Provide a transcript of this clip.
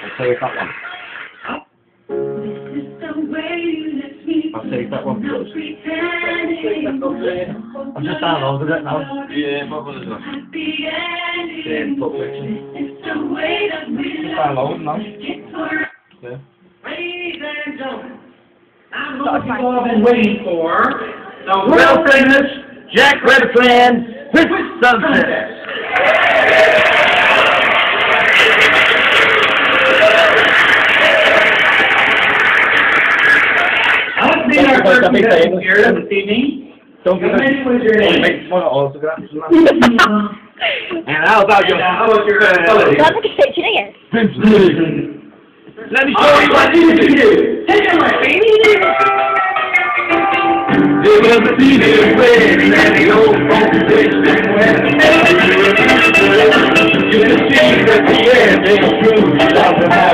I'll save that one. I'll save that one first. I've just downloaded it now. Yeah, what was it? Yeah, put fiction. Just downloaded now. Yeah. Ladies and gentlemen, I'm what people have been waiting for. The world famous Jack Redfern with Sunset. Let's meet our first contestant here this evening. Don't be What is your name? make one autographs and that. And how about your ability? That's like a picture, isn't it? Let me show you what you can do. Take it away, baby. It was a teenage wedding and the old folks wished them well. You can see that the air they truly love them all.